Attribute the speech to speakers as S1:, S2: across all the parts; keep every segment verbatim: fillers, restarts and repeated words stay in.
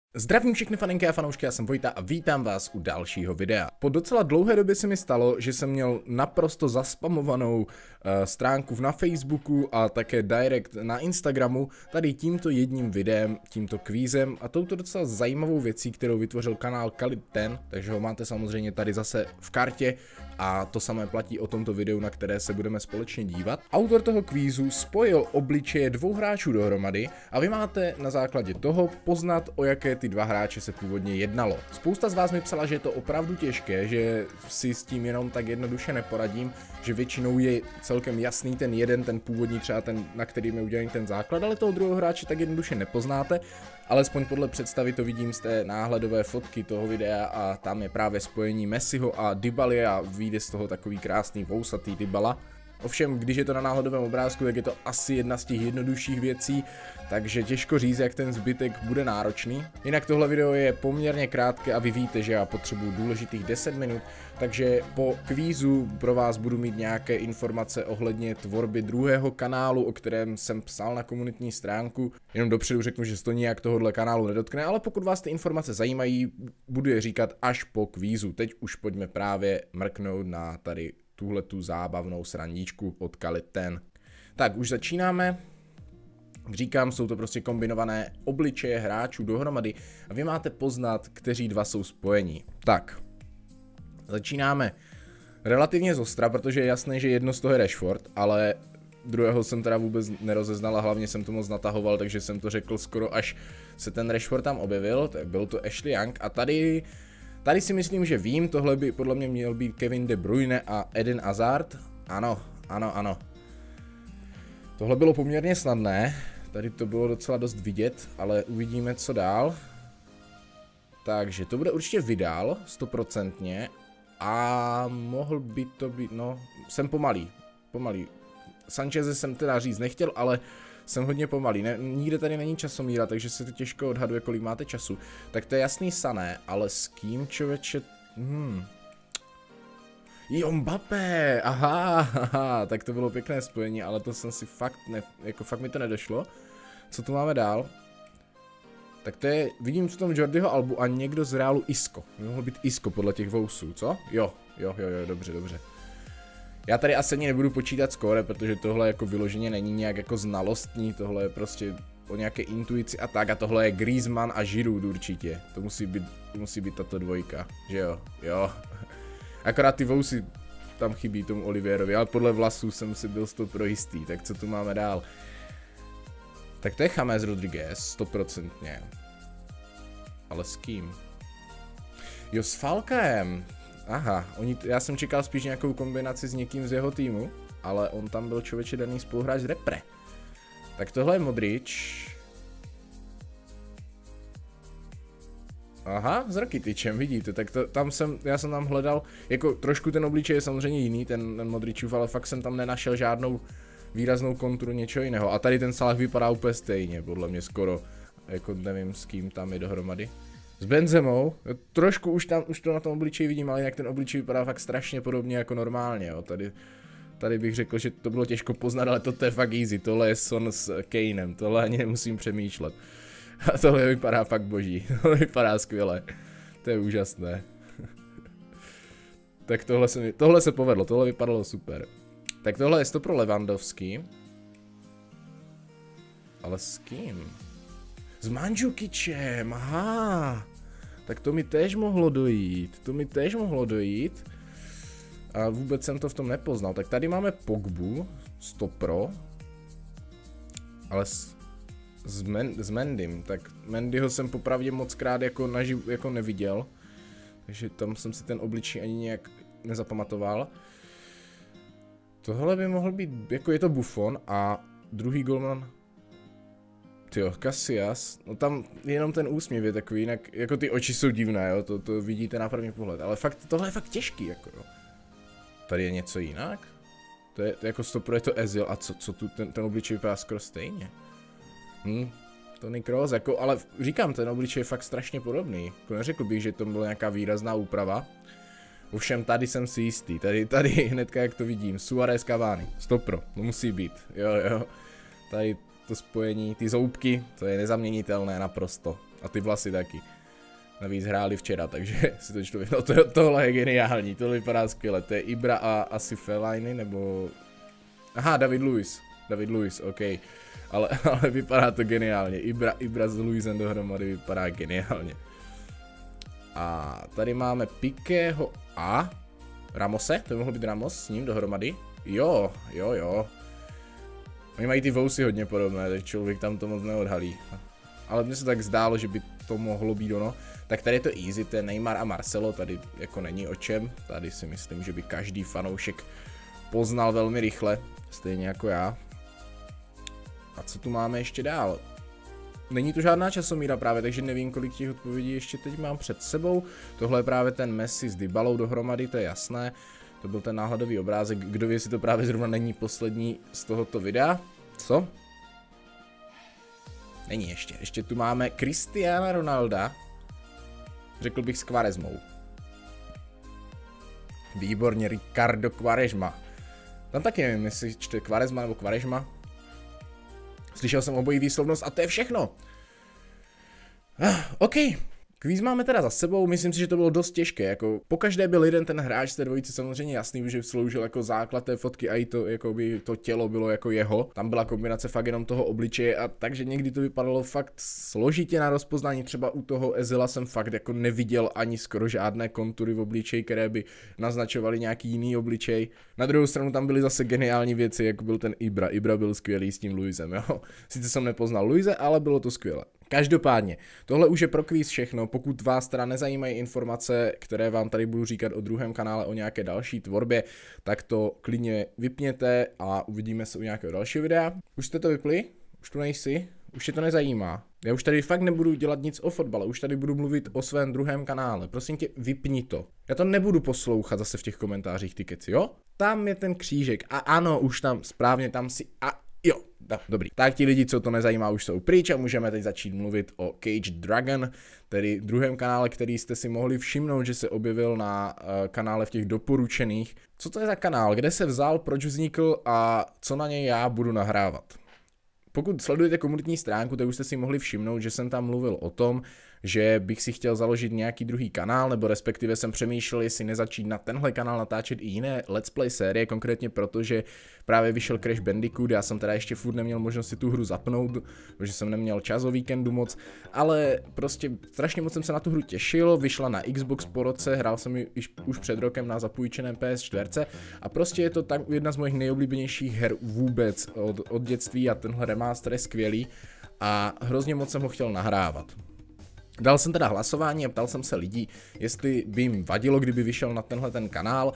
S1: Zdravím všechny faninky a fanoušky, já jsem Vojta a vítám vás u dalšího videa. Po docela dlouhé době se mi stalo, že jsem měl naprosto zaspamovanou uh, stránku na Facebooku a také direct na Instagramu tady tímto jedním videem, tímto kvízem a touto docela zajímavou věcí, kterou vytvořil kanál Kalit ten, takže ho máte samozřejmě tady zase v kartě a to samé platí o tomto videu, na které se budeme společně dívat. Autor toho kvízu spojil obličeje dvou hráčů dohromady a vy máte na základě toho poznat, o jaké ty dva hráče se původně jednalo. Spousta z vás mi psala, že je to opravdu těžké, že si s tím jenom tak jednoduše neporadím, že většinou je celkem jasný ten jeden, ten původní třeba ten, na kterým je udělaný ten základ, ale toho druhého hráče tak jednoduše nepoznáte. Alespoň podle představy to vidím z té náhledové fotky toho videa a tam je právě spojení Messiho a Dybaly a vyjde z toho takový krásný vousatý Dybala. Ovšem, když je to na náhledovém obrázku, tak je to asi jedna z těch jednodušších věcí, takže těžko říct, jak ten zbytek bude náročný. Jinak tohle video je poměrně krátké a vy víte, že já potřebuju důležitých deset minut, takže po kvízu pro vás budu mít nějaké informace ohledně tvorby druhého kanálu, o kterém jsem psal na komunitní stránku. Jenom dopředu řeknu, že se to nijak tohohle kanálu nedotkne, ale pokud vás ty informace zajímají, budu je říkat až po kvízu. Teď už pojďme právě mrknout na tady tuhle tu zábavnou srandičku od Kalit ten. Tak, už začínáme. Jak říkám, jsou to prostě kombinované obličeje hráčů dohromady a vy máte poznat, kteří dva jsou spojení. Tak, začínáme relativně zostra, protože je jasné, že jedno z toho je Rashford, ale druhého jsem teda vůbec nerozeznal a hlavně jsem to moc natahoval, takže jsem to řekl skoro až se ten Rashford tam objevil, tak byl to Ashley Young a tady Tady si myslím, že vím, tohle by podle mě měl být Kevin De Bruyne a Eden Hazard. Ano, ano, ano. Tohle bylo poměrně snadné, tady to bylo docela dost vidět, ale uvidíme, co dál. Takže to bude určitě Vidal, stoprocentně. A mohl by to být, no, jsem pomalý, pomalý. Sancheze jsem teda říct nechtěl, ale jsem hodně pomalý, ne, nikde tady není časomíra, takže se to těžko odhaduje, kolik máte času. Tak to je jasný Sané, ale s kým, člověče, hmm. Jo, Mbappé, aha, aha, tak to bylo pěkné spojení, ale to jsem si fakt, ne, jako fakt mi to nedošlo. Co tu máme dál? Tak to je, vidím v tom Jordiho Albu a někdo z Realu Isco. Mohl být Isco podle těch vousů, co? Jo, jo, jo, jo, dobře, dobře. Já tady asi ani nebudu počítat skóre, protože tohle jako vyloženě není nějak jako znalostní, tohle je prostě o nějaké intuici a tak a tohle je Griezmann a Giroud určitě. To musí být, to musí být tato dvojka, že jo, jo. Akorát ty vousy tam chybí tomu Olivierovi, ale podle vlasů jsem si byl z toho pro jistý, tak co tu máme dál? Tak to je James Rodriguez, stoprocentně. Ale s kým? Jo, s Falcaem. Aha, oni, já jsem čekal spíš nějakou kombinaci s někým z jeho týmu, ale on tam byl člověče daný spoluhráč z repre. Tak tohle je Modric. Aha, s Rakitičem, vidíte, tak to, tam jsem, já jsem tam hledal, jako trošku ten obličej je samozřejmě jiný, ten, ten Modricův, ale fakt jsem tam nenašel žádnou výraznou konturu něčeho jiného. A tady ten Salah vypadá úplně stejně, podle mě skoro, jako nevím s kým tam je dohromady. S Benzemou, trošku už tam, už to na tom obličeji vidím, ale jinak ten obličej vypadá fakt strašně podobně jako normálně, jo. Tady, tady bych řekl, že to bylo těžko poznat, ale to je fakt easy, tohle je Son s Kanem, tohle ani nemusím přemýšlet. A tohle vypadá fakt boží, tohle vypadá skvěle, to je úžasné. Tak tohle se, mi, tohle se povedlo, tohle vypadalo super. Tak tohle je to pro Lewandowski. Ale s kým? S Mandžukičem, aha, tak to mi též mohlo dojít, to mi též mohlo dojít a vůbec jsem to v tom nepoznal. Tak tady máme Pogbu, sto pro, ale s, s, Men, s Mendym, tak Mendyho jsem popravdě moc krát jako, naživ, jako neviděl, takže tam jsem si ten obličej ani nějak nezapamatoval. Tohle by mohl být, jako je to Buffon a druhý golman. Tyjo, Casillas, no tam jenom ten úsměv je takový, jinak jako ty oči jsou divné, jo, to, to vidíte na první pohled, ale fakt tohle je fakt těžký, jako jo. Tady je něco jinak? To je, to jako stopro je to Ezil a co, co tu, ten, ten obličej vypadá skoro stejně. Hm, Toni Kroos, jako, ale říkám, ten obličej je fakt strašně podobný, jako neřekl bych, že to byla nějaká výrazná úprava. Ovšem tady jsem si jistý, tady, tady hnedka jak to vidím, Suarez Cavani, stopro, to musí být, jo jo, tady to spojení, ty zoubky, to je nezaměnitelné naprosto. A ty vlasy taky. Navíc hráli včera, takže si to člověk, no to, tohle je geniální, tohle vypadá skvěle, to je Ibra a asi Fellaini, nebo... Aha, David Luiz, David Luiz, ok, ale, ale vypadá to geniálně, Ibra, Ibra s Luizem dohromady vypadá geniálně. A tady máme Piquého a Ramose, to by mohl být Ramos s ním dohromady, jo, jo, jo. Oni mají ty vousy hodně podobné, takže člověk tam to moc neodhalí. Ale mně se tak zdálo, že by to mohlo být ono. Tak tady je to easy, to je Neymar a Marcelo, tady jako není o čem. Tady si myslím, že by každý fanoušek poznal velmi rychle, stejně jako já. A co tu máme ještě dál? Není tu žádná časomíra právě, takže nevím, kolik těch odpovědí ještě teď mám před sebou. Tohle je právě ten Messi s Dybalou dohromady, to je jasné. To byl ten náhledový obrázek, kdo ví, jestli to právě zrovna není poslední z tohoto videa. Co? Není ještě. Ještě tu máme Cristiana Ronalda. Řekl bych s Quaresmou. Výborně, Ricardo Quaresma. Tam taky nevím, jestli čte Quaresma nebo Quaresma. Slyšel jsem obojí výslovnost a to je všechno. Ah, OK. Kvíz máme teda za sebou, myslím si, že to bylo dost těžké, jako pokaždé byl jeden ten hráč z té dvojice samozřejmě jasný, že sloužil jako základ té fotky a i to, jako by to tělo bylo jako jeho, tam byla kombinace fakt jenom toho obličeje a takže někdy to vypadalo fakt složitě na rozpoznání, třeba u toho Ezila jsem fakt jako neviděl ani skoro žádné kontury v obličeji, které by naznačovaly nějaký jiný obličej. Na druhou stranu tam byly zase geniální věci, jako byl ten Ibra, Ibra byl skvělý s tím Luizem, jo. Sice jsem nepoznal Luise, ale bylo to skvělé. Každopádně, tohle už je pro kvíz všechno, pokud vás teda nezajímají informace, které vám tady budu říkat o druhém kanále, o nějaké další tvorbě, tak to klidně vypněte a uvidíme se u nějakého dalšího videa. Už jste to vypli? Už tu nejsi? Už je to nezajímá. Já už tady fakt nebudu dělat nic o fotbale, už tady budu mluvit o svém druhém kanále. Prosím tě, vypni to. Já to nebudu poslouchat zase v těch komentářích, ty keci, jo? Tam je ten křížek a ano, už tam správně, tam si a jo. No, dobrý. Tak ti lidi, co to nezajímá, už jsou pryč a můžeme teď začít mluvit o Cage Dragon, tedy druhém kanále, který jste si mohli všimnout, že se objevil na uh, kanále v těch doporučených. Co to je za kanál, kde se vzal, proč vznikl a co na něj já budu nahrávat? Pokud sledujete komunitní stránku, tak už jste si mohli všimnout, že jsem tam mluvil o tom, že bych si chtěl založit nějaký druhý kanál, nebo respektive jsem přemýšlel, jestli nezačít na tenhle kanál natáčet i jiné let's play série, konkrétně protože právě vyšel Crash Bandicoot, já jsem teda ještě furt neměl možnost si tu hru zapnout, protože jsem neměl čas o víkendu moc, ale prostě strašně moc jsem se na tu hru těšil, vyšla na Xbox po roce, hrál jsem ji už před rokem na zapůjčeném P S čtyři a prostě je to tak jedna z mojich nejoblíbenějších her vůbec od, od dětství a tenhle remaster je skvělý a hrozně moc jsem ho chtěl nahrávat. Dal jsem teda hlasování a ptal jsem se lidí, jestli by jim vadilo, kdyby vyšel na tenhle ten kanál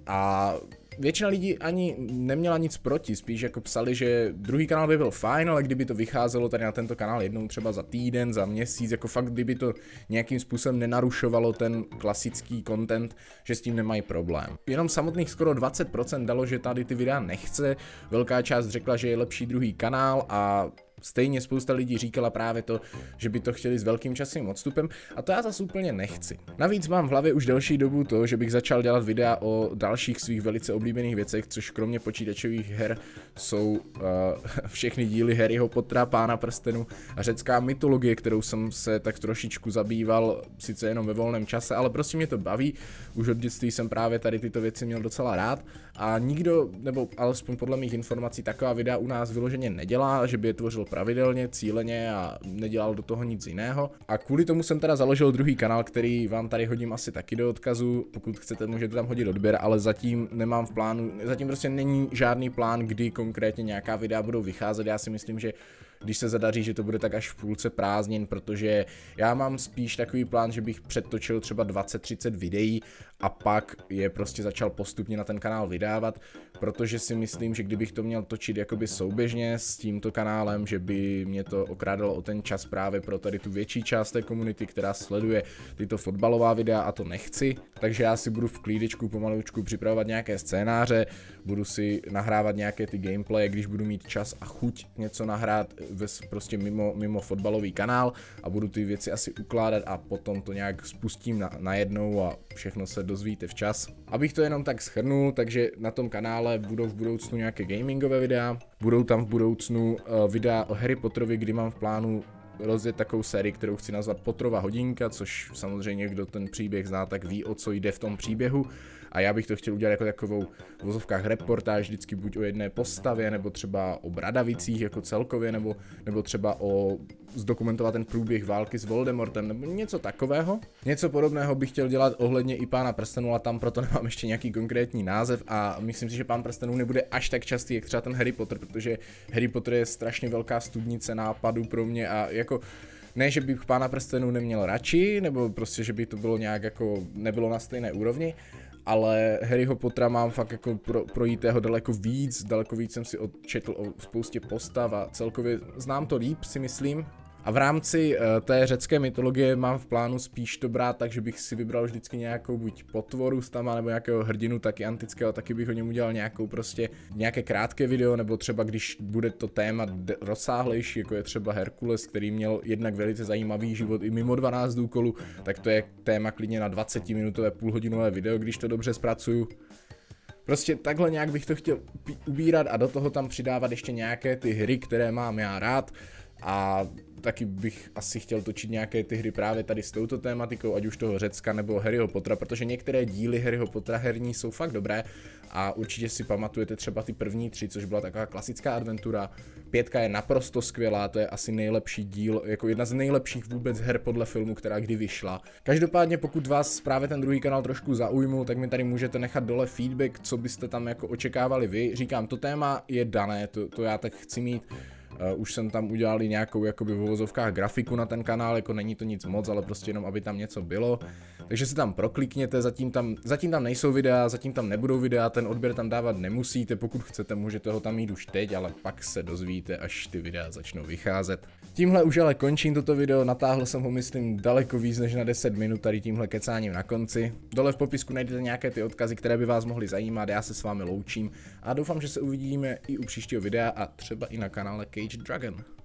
S1: a většina lidí ani neměla nic proti, spíš jako psali, že druhý kanál by byl fajn, ale kdyby to vycházelo tady na tento kanál jednou třeba za týden, za měsíc, jako fakt kdyby to nějakým způsobem nenarušovalo ten klasický content, že s tím nemají problém. Jenom samotných skoro dvacet procent dalo, že tady ty videa nechce, velká část řekla, že je lepší druhý kanál a stejně spousta lidí říkala právě to, že by to chtěli s velkým časovým odstupem a to já zase úplně nechci. Navíc mám v hlavě už delší dobu to, že bych začal dělat videa o dalších svých velice oblíbených věcech, což kromě počítačových her jsou uh, všechny díly Harryho Pottera, Pána prstenů a řecká mytologie, kterou jsem se tak trošičku zabýval, sice jenom ve volném čase, ale prostě mě to baví. Už od dětství jsem právě tady tyto věci měl docela rád a nikdo, nebo alespoň podle mých informací, taková videa u nás vyloženě nedělá, že by je tvořil pravidelně, cíleně a nedělal do toho nic jiného. A kvůli tomu jsem teda založil druhý kanál, který vám tady hodím asi taky do odkazu. Pokud chcete, můžete tam hodit odběr, ale zatím nemám v plánu, zatím prostě není žádný plán, kdy konkrétně nějaká videa budou vycházet. Já si myslím, že když se zadaří, že to bude tak až v půlce prázdnin, protože já mám spíš takový plán, že bych předtočil třeba dvacet třicet videí a pak je prostě začal postupně na ten kanál vydávat, protože si myslím, že kdybych to měl točit jakoby souběžně s tímto kanálem, že by mě to okrádalo o ten čas právě pro tady tu větší část té komunity, která sleduje tyto fotbalová videa a to nechci, takže já si budu v klídečku pomalučku připravovat nějaké scénáře, budu si nahrávat nějaké ty gameplaye, když budu mít čas a chuť něco nahrát prostě mimo, mimo fotbalový kanál a budu ty věci asi ukládat a potom to nějak spustím na, najednou a všechno se dozvíte včas. Abych to jenom tak shrnul, takže na tom kanále budou v budoucnu nějaké gamingové videa, budou tam v budoucnu uh, videa o Harry Potterovi, kdy mám v plánu rozjet takovou sérii, kterou chci nazvat Potterova hodinka, což samozřejmě kdo ten příběh zná, tak ví, o co jde v tom příběhu. A já bych to chtěl udělat jako takovou v vozovkách reportáž, vždycky buď o jedné postavě, nebo třeba o Bradavicích jako celkově, nebo, nebo třeba o zdokumentovat ten průběh války s Voldemortem, nebo něco takového. Něco podobného bych chtěl dělat ohledně i Pána prstenů, a tam proto nemám ještě nějaký konkrétní název a myslím si, že Pán prstenů nebude až tak častý, jak třeba ten Harry Potter, protože Harry Potter je strašně velká studnice nápadů pro mě a jako ne, že bych Pána prstenů neměl radši, nebo prostě, že by to bylo nějak jako nebylo na stejné úrovni, ale Harryho Pottera mám fakt jako pro, projítého daleko víc, daleko víc jsem si odčetl o spoustě postav a celkově znám to líp, si myslím. A v rámci uh, té řecké mytologie mám v plánu spíš to brát tak, že bych si vybral vždycky nějakou buď potvoru z tam, nebo nějakého hrdinu taky antického, taky bych o něm udělal nějakou prostě nějaké krátké video, nebo třeba když bude to téma rozsáhlejší, jako je třeba Herkules, který měl jednak velice zajímavý život i mimo dvanáct úkolů, tak to je téma klidně na dvacetiminutové půlhodinové video, když to dobře zpracuju. Prostě takhle nějak bych to chtěl ubírat a do toho tam přidávat ještě nějaké ty hry, které mám já rád. A taky bych asi chtěl točit nějaké ty hry právě tady s touto tématikou, ať už toho Řecka nebo Harryho Pottera, protože některé díly Harryho Pottera herní jsou fakt dobré a určitě si pamatujete třeba ty první tři, což byla taková klasická adventura. Pětka je naprosto skvělá, to je asi nejlepší díl, jako jedna z nejlepších vůbec her podle filmu, která kdy vyšla. Každopádně pokud vás právě ten druhý kanál trošku zaujmul, tak mi tady můžete nechat dole feedback, co byste tam jako očekávali vy. Říkám, to téma je dané, to, to já tak chci mít. Uh, už jsem tam udělal i nějakou jakoby v uvozovkách grafiku na ten kanál, jako není to nic moc, ale prostě jenom aby tam něco bylo. Takže si tam proklikněte, zatím tam, zatím tam nejsou videa, zatím tam nebudou videa, ten odběr tam dávat nemusíte, pokud chcete, můžete ho tam mít už teď, ale pak se dozvíte, až ty videa začnou vycházet. Tímhle už ale končím toto video, natáhl jsem ho myslím daleko víc než na deset minut tady tímhle kecáním na konci. Dole v popisku najdete nějaké ty odkazy, které by vás mohly zajímat, já se s vámi loučím a doufám, že se uvidíme i u příštího videa a třeba i na kanále Cage Dragon.